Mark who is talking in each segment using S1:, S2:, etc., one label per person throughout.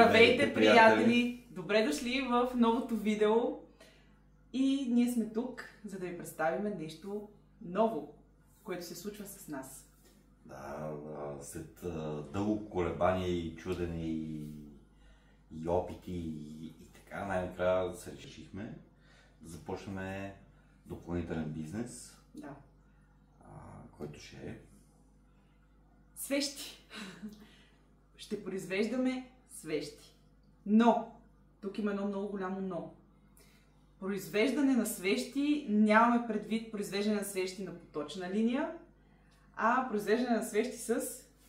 S1: Здравейте, приятели! Добре дошли в новото видео. И ние сме тук, за да ви представим нещо ново, което се случва с нас.
S2: Да, след дълго колебание и чудене и опити и така, най-накрая се решихме да започнем допълнителен бизнес,
S1: Да.
S2: който ще е
S1: свещи. Ще произвеждаме свещи. Но, тук има едно много голямо но. Произвеждане на свещи нямаме предвид произвеждане на свещи на поточна линия, а произвеждане на свещи с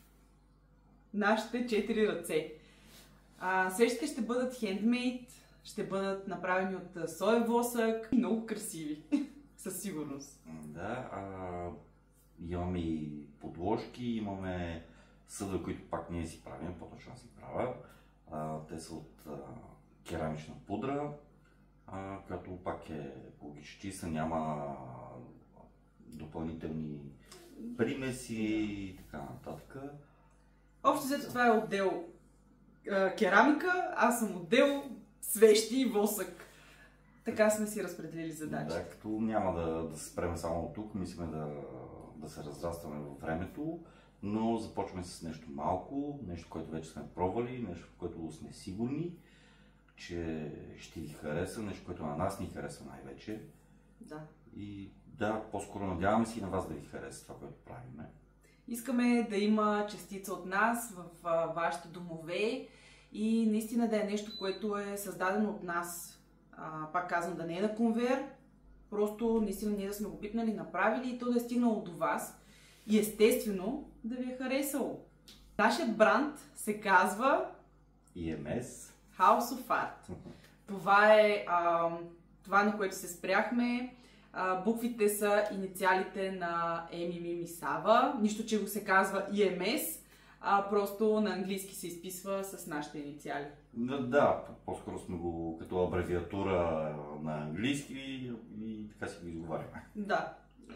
S1: нашите 4 ръце. Свещите ще бъдат хендмейд, ще бъдат направени от соев восък и много красиви, със сигурност.
S2: Да, имаме и подложки, имаме съда, които пак ние си правим, по-точно си правя. Те са от керамична пудра, която пак е екологично чиста, няма допълнителни примеси и така нататък.
S1: Общо взето това е отдел керамика, аз съм отдел свещи и восък. Така сме си разпределили задачи.
S2: Да, като няма да се спреме само от тук, мислим да се разрастваме във времето, но започваме с нещо малко, нещо, което вече сме пробвали, нещо, в което сме сигурни, че ще ви хареса, нещо, което на нас ни харесва най-вече.
S1: Да.
S2: И да, по-скоро надяваме се и на вас да ви хареса това, което правиме.
S1: Искаме да има частица от нас в вашите домове и наистина да е нещо, което е създадено от нас. Пак казвам, да не е на конвейер, просто наистина ние да сме го пипнали, направили и то да е стигнало до вас и естествено да ви е харесало. Нашият бранд се казва
S2: EMS
S1: House of Art. Това е на което се спряхме. Буквите са инициалите на Еми, Мими, Сава. Нищо, че го се казва EMS, просто на английски се изписва с нашите инициали.
S2: Да, по-скоро сме го като абревиатура на английски и така си го изговаряме.
S1: Да.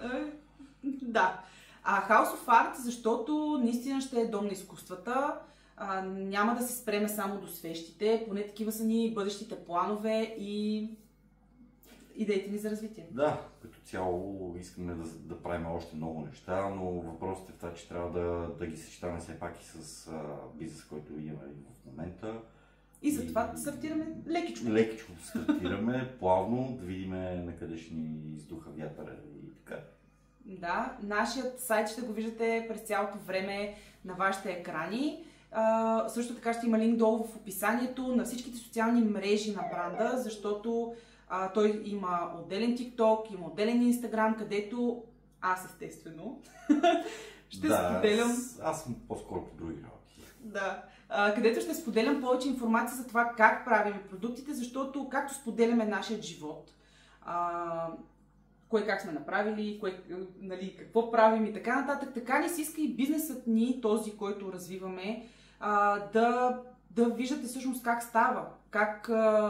S1: Да. House of Art, защото наистина ще е дом на изкуствата. Няма да се спреме само до свещите, поне такива са ни бъдещите планове и идеите ни за развитие.
S2: Да, като цяло искаме да правим още много неща, но въпросът е в това, че трябва да ги съчетаваме все пак и с бизнес, който имаме в момента.
S1: И затова стартираме лекичко.
S2: Лекичко стартираме, плавно, да видим на къде ще ни издуха вятъра и така.
S1: Да, нашият сайт ще го виждате през цялото време на вашите екрани. Също така ще има линк долу в описанието на всичките социални мрежи на бранда, защото той има отделен TikTok, има отделен Instagram, където аз естествено ще споделям...
S2: Аз съм по-скоро по други работи.
S1: Да, където ще споделям повече информация за това как правим продуктите, защото както споделяме нашия живот, кое как сме направили, нали, какво правим и така нататък, така ни се иска и бизнесът ни, този, който развиваме, да виждате всъщност как става, как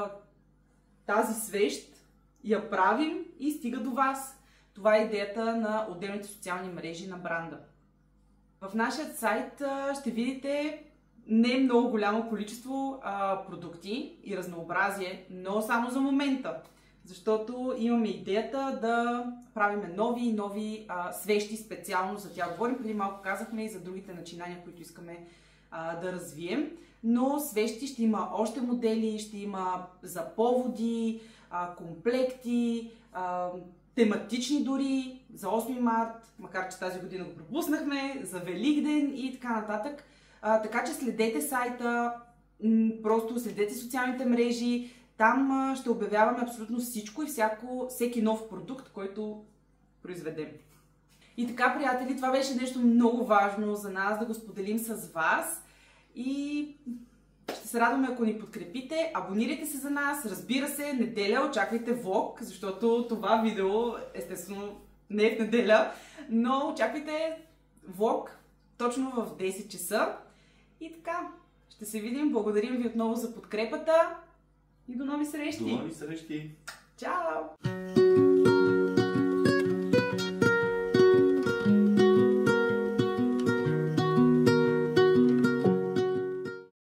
S1: тази свещ я правим и стига до вас. Това е идеята на отделните социални мрежи на бранда. В нашия сайт ще видите не много голямо количество продукти и разнообразие, но само за момента. Защото имаме идеята да правим нови свещи специално за тях. Говорим, преди малко казахме и за другите начинания, които искаме да развием. Но свещи ще има още модели, ще има за поводи, комплекти, тематични дори, за 8 март, макар че тази година го пропуснахме, за Великден и така нататък. Така че следете сайта, просто следете социалните мрежи, там ще обявяваме абсолютно всичко и всеки нов продукт, който произведем. И така, приятели, това беше нещо много важно за нас да го споделим с вас и ще се радваме, ако ни подкрепите. Абонирайте се за нас, разбира се, неделя очаквайте влог, защото това видео естествено не е в неделя, но очаквайте влог точно в 10 часа. И така, ще се видим. Благодарим ви отново за подкрепата и до нови срещи!
S2: До нови срещи!
S1: Чао!